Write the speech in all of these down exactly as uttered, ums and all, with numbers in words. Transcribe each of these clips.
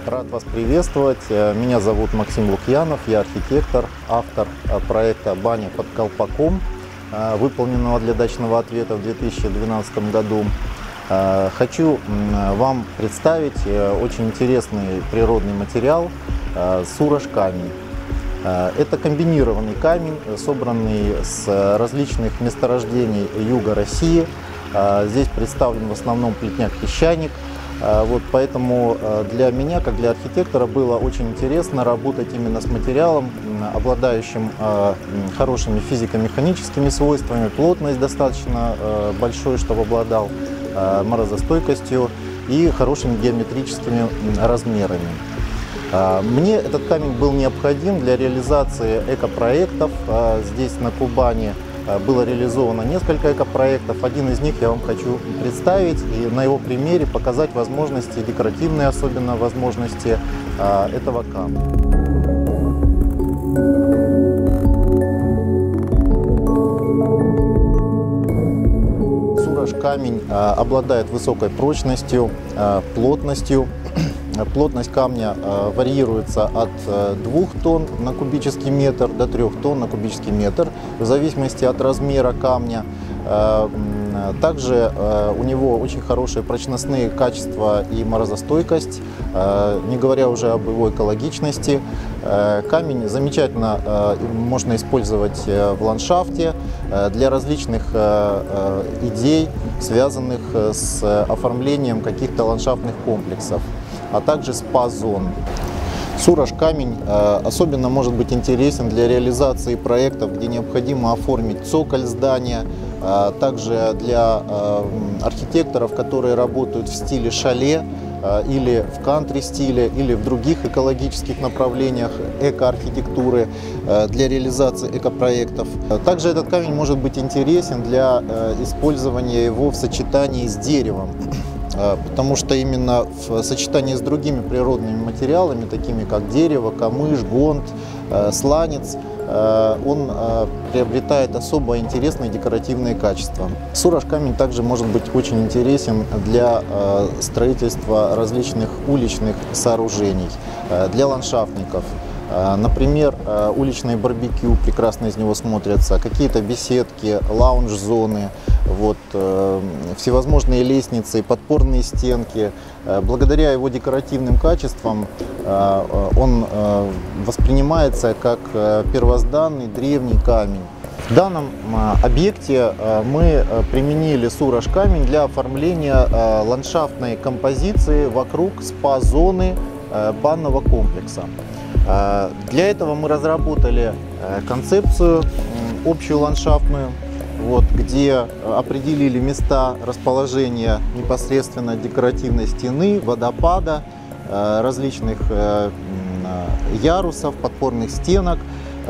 Рад вас приветствовать. Меня зовут Максим Лукьянов, я архитектор, автор проекта «Баня под колпаком», выполненного для дачного ответа в две тысячи двенадцатом году. Хочу вам представить очень интересный природный материал сурож камень. Это комбинированный камень, собранный с различных месторождений юга России. Здесь представлен в основном плетняк-песчаник. Вот поэтому для меня, как для архитектора, было очень интересно работать именно с материалом, обладающим хорошими физико-механическими свойствами, плотность достаточно большой, чтобы обладал морозостойкостью и хорошими геометрическими размерами. Мне этот камень был необходим для реализации экопроектов. Здесь на Кубани было реализовано несколько экопроектов. Один из них я вам хочу представить и на его примере показать возможности, декоративные особенно возможности этого камня. Сурож камень обладает высокой прочностью, плотностью. Плотность камня варьируется от двух тонн на кубический метр до трёх тонн на кубический метр, в зависимости от размера камня. Также у него очень хорошие прочностные качества и морозостойкость, не говоря уже об его экологичности. Камень замечательно можно использовать в ландшафте для различных идей, связанных с оформлением каких-то ландшафтных комплексов, а также спа-зон. Сурож камень особенно может быть интересен для реализации проектов, где необходимо оформить цоколь здания, также для архитекторов, которые работают в стиле шале или в кантри-стиле, или в других экологических направлениях эко-архитектуры для реализации экопроектов. Также этот камень может быть интересен для использования его в сочетании с деревом, потому что именно в сочетании с другими природными материалами, такими как дерево, камыш, гонт, сланец, он приобретает особо интересные декоративные качества. Сурож камень также может быть очень интересен для строительства различных уличных сооружений, для ландшафтников. Например, уличные барбекю прекрасно из него смотрятся, какие-то беседки, лаунж-зоны, вот, всевозможные лестницы, подпорные стенки. Благодаря его декоративным качествам он воспринимается как первозданный древний камень. В данном объекте мы применили сурож камень для оформления ландшафтной композиции вокруг спа-зоны банного комплекса. Для этого мы разработали концепцию общую ландшафтную, вот, где определили места расположения непосредственно декоративной стены, водопада, различных ярусов, подпорных стенок,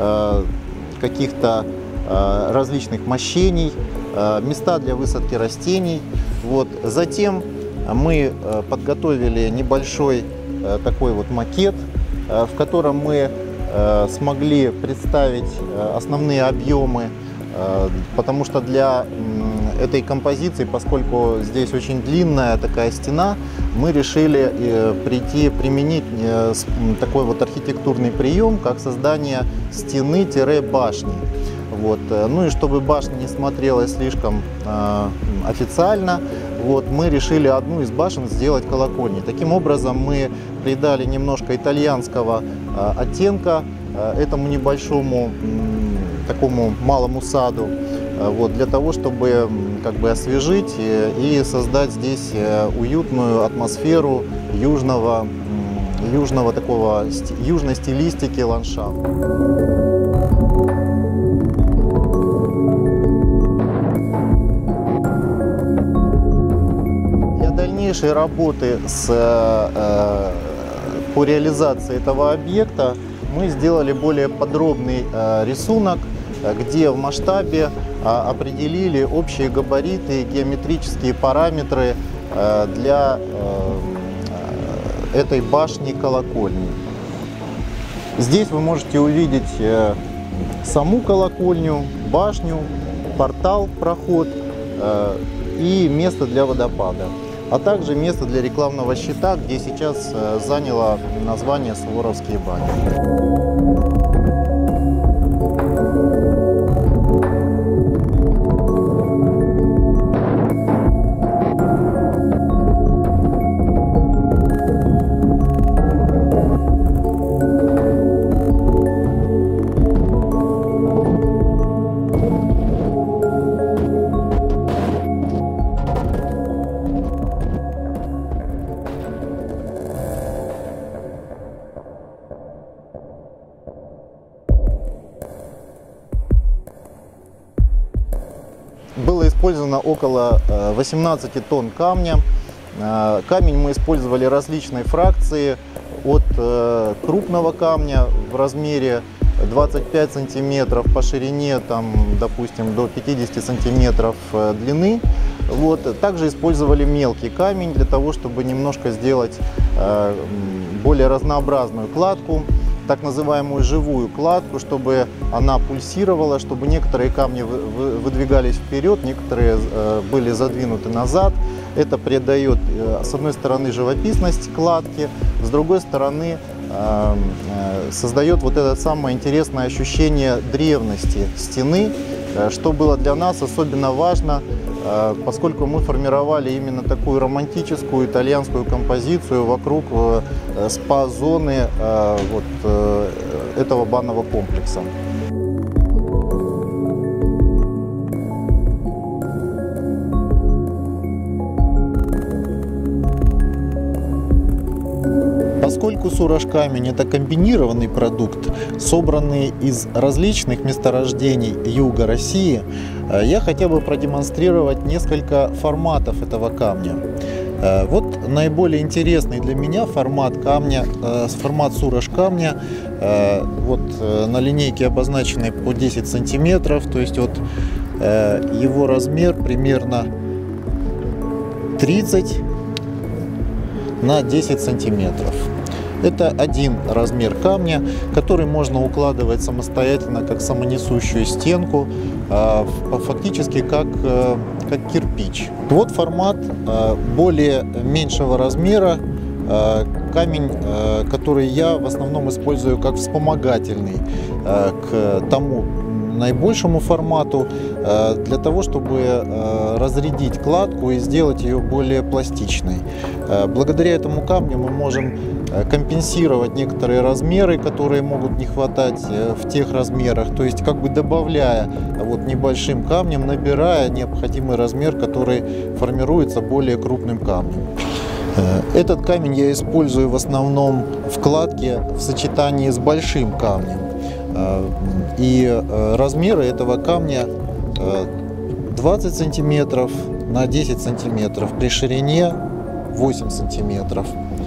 каких-то различных мощений, места для высадки растений. Вот. Затем мы подготовили небольшой такой вот макет, в котором мы смогли представить основные объемы, потому что для этой композиции, поскольку здесь очень длинная такая стена, мы решили прийти, применить такой вот архитектурный прием, как создание стены-башни. Вот. Ну и чтобы башня не смотрелась слишком официально, вот, мы решили одну из башен сделать колокольней. Таким образом мы придали немножко итальянского э, оттенка э, этому небольшому э, такому малому саду, э, вот, для того, чтобы как бы освежить э, и создать здесь э, уютную атмосферу южного, э, южного такого, южной стилистики ландшафта. Дальнейшие работы с, э, по реализации этого объекта мы сделали более подробный э, рисунок, где в масштабе э, определили общие габариты, геометрические параметры э, для э, этой башни-колокольни. Здесь вы можете увидеть э, саму колокольню, башню, портал, проход э, и место для водопада. а также место для рекламного щита, где сейчас заняло название «Суворовские бани». Было использовано около восемнадцати тонн камня. Камень мы использовали различной фракции, от крупного камня в размере двадцать пять сантиметров по ширине, там, допустим, до пятидесяти сантиметров длины. Вот. Также использовали мелкий камень для того, чтобы немножко сделать более разнообразную кладку, так называемую живую кладку, чтобы она пульсировала, чтобы некоторые камни выдвигались вперед, некоторые были задвинуты назад. Это придает, с одной стороны, живописность кладки, с другой стороны, создает вот это самое интересное ощущение древности стены, что было для нас особенно важно, поскольку мы формировали именно такую романтическую итальянскую композицию вокруг спа-зоны вот этого банного комплекса. Поскольку Сураж-камень – это комбинированный продукт, собранный из различных месторождений юга России, я хотел бы продемонстрировать несколько форматов этого камня. Вот наиболее интересный для меня формат камня, формат Сураж-камня, вот на линейке обозначенный по десять сантиметров, то есть вот его размер примерно тридцать на десять сантиметров. Это один размер камня, который можно укладывать самостоятельно, как самонесущую стенку, фактически как, как кирпич. Вот формат более меньшего размера, камень, который я в основном использую как вспомогательный к тому наибольшему формату, для того, чтобы разрядить кладку и сделать ее более пластичной. Благодаря этому камню мы можем компенсировать некоторые размеры, которые могут не хватать в тех размерах, то есть как бы добавляя вот небольшим камнем, набирая необходимый размер, который формируется более крупным камнем. Этот камень я использую в основном в кладке в сочетании с большим камнем. И размеры этого камня двадцать сантиметров на десять сантиметров, при ширине восемь сантиметров.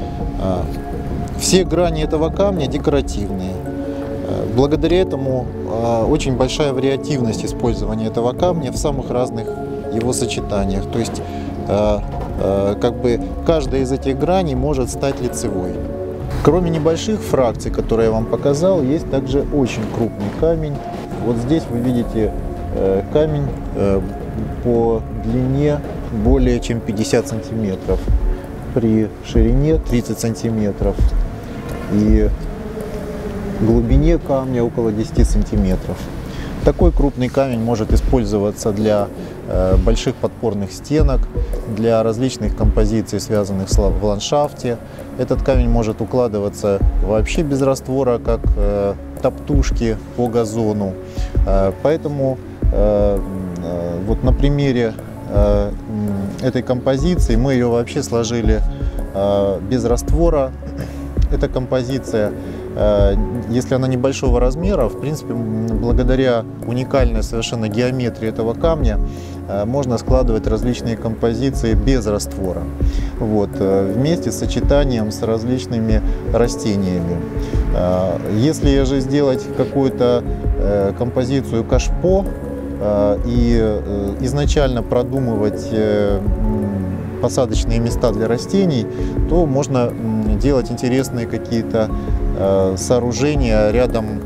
Все грани этого камня декоративные. Благодаря этому очень большая вариативность использования этого камня в самых разных его сочетаниях. То есть как бы каждая из этих граней может стать лицевой. Кроме небольших фракций, которые я вам показал, есть также очень крупный камень. Вот здесь вы видите камень по длине более чем пятьдесят сантиметров, при ширине тридцать сантиметров и глубине камня около десяти сантиметров. Такой крупный камень может использоваться для больших подпорных стенок, для различных композиций, связанных в ландшафте. Этот камень может укладываться вообще без раствора, как топтушки по газону. Поэтому вот на примере этой композиции мы ее вообще сложили без раствора. Эта композиция, если она небольшого размера, в принципе, благодаря уникальной совершенно геометрии этого камня, можно складывать различные композиции без раствора, вот, вместе с сочетанием с различными растениями. Если же сделать какую-то композицию кашпо и изначально продумывать посадочные места для растений, то можно делать интересные какие-то сооружения рядом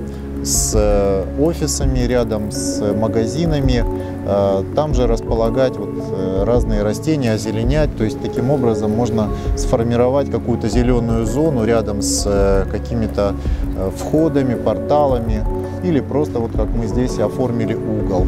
с офисами, рядом с магазинами, там же располагать вот разные растения, озеленять. То есть таким образом можно сформировать какую-то зеленую зону рядом с какими-то входами, порталами или просто вот как мы здесь оформили угол.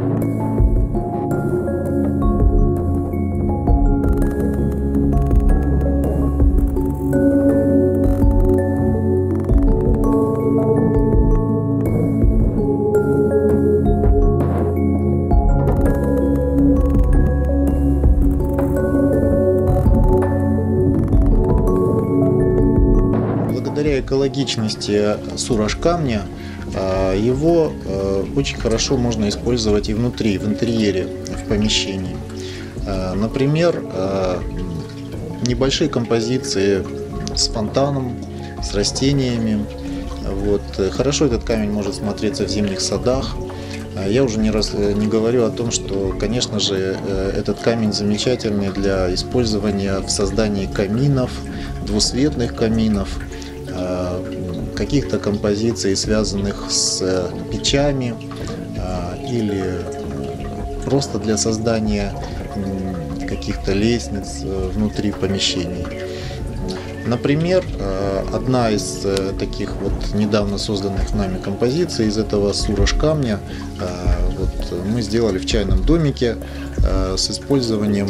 Благодаря экологичности сураж-камня его очень хорошо можно использовать и внутри, в интерьере, в помещении. Например, небольшие композиции с фонтаном, с растениями. Вот. Хорошо этот камень может смотреться в зимних садах. Я уже не раз не говорю о том, что, конечно же, этот камень замечательный для использования в создании каминов, двусветных каминов, каких-то композиций, связанных с печами или просто для создания каких-то лестниц внутри помещений. Например, одна из таких вот недавно созданных нами композиций из этого сураж-камня вот мы сделали в чайном домике с использованием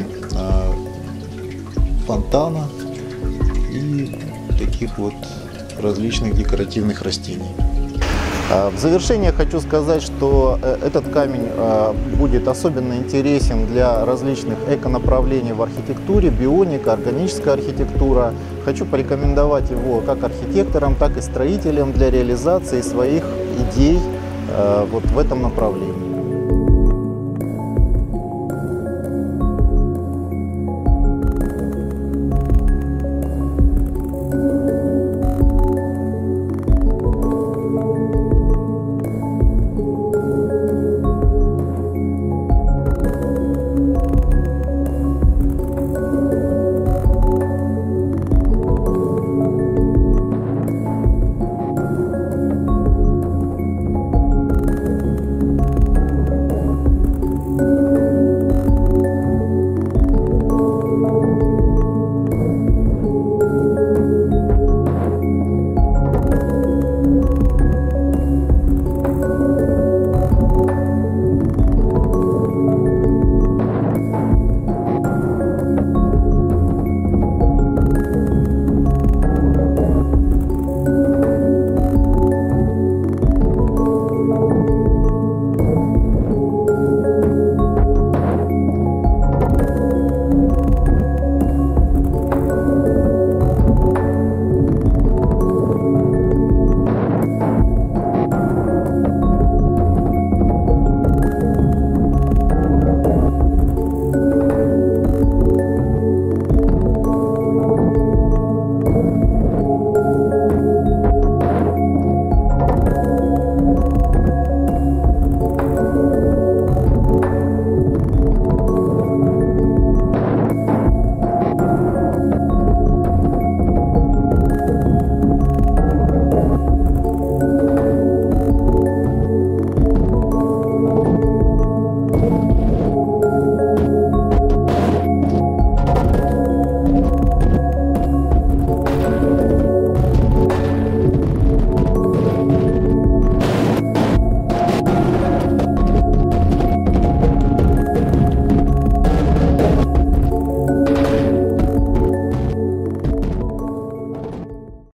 фонтана и таких вот различных декоративных растений. В завершение хочу сказать, что этот камень будет особенно интересен для различных эконаправлений в архитектуре, бионика, органическая архитектура. Хочу порекомендовать его как архитекторам, так и строителям для реализации своих идей вот в этом направлении.